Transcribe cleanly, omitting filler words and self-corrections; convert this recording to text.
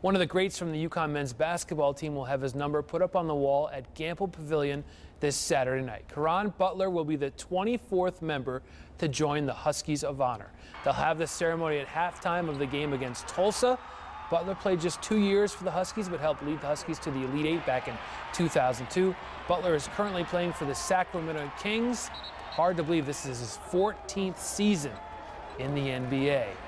One of the greats from the UConn men's basketball team will have his number put up on the wall at Gamble Pavilion this Saturday night. Caron Butler will be the 24th member to join the Huskies of Honor. They'll have the ceremony at halftime of the game against Tulsa. Butler played just 2 years for the Huskies, but helped lead the Huskies to the Elite Eight back in 2002. Butler is currently playing for the Sacramento Kings. Hard to believe this is his 14th season in the NBA.